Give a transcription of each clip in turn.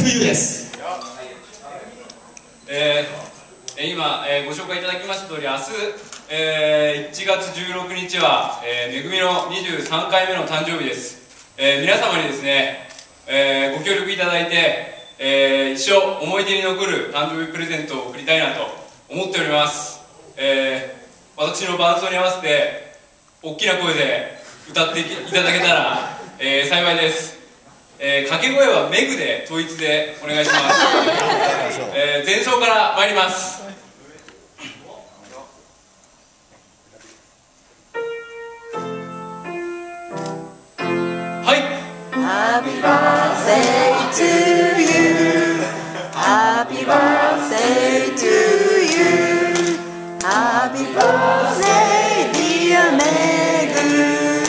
you です。 今、ご紹介いただきました通り、明日、1月16日は、めぐみの23回目の誕生日です。皆様にですね、ご協力いただいて、一生思い出に残る誕生日プレゼントを贈りたいなと思っております。私の伴奏に合わせて大きな声で歌っていただけたら、幸いです。掛け声はメグで統一でお願いします。前奏から参ります。はい。 Happy birthday to you. Happy birthday to you. Happy birthday dear Meg.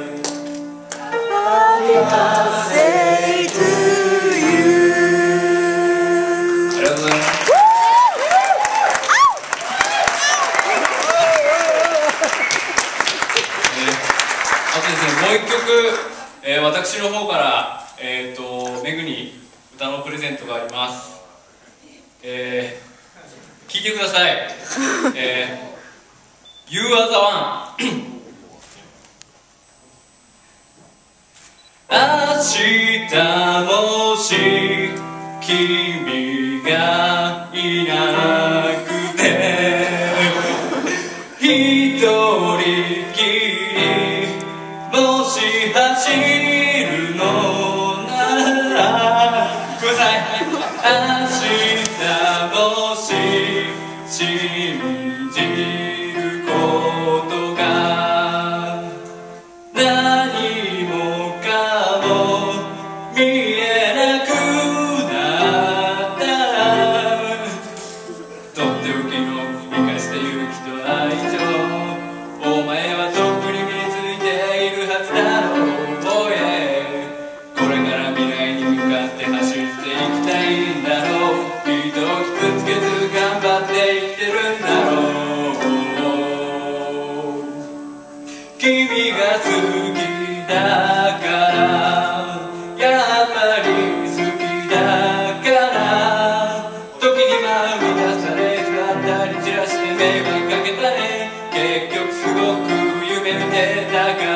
Happy birthday to you. ありがとうございます。あとですね、もう一曲、私の方から、メグに歌のプレゼントがあります。聴いてください。You are the one 明日もし君がいなくて一人きりもし走るのならごめんなさい。明日もし信じることが何もかも見えなくなったらとっておきの生かした勇気と愛情お前はとっくに身についているはずだろう。これから未来に向かって走っていきたいんだろう。人を傷つけず頑張って生きてるんだろう。君が好きだからやっぱり好きだから時には満たされずあったり散らして迷惑かけたね。結局すごく夢見てたから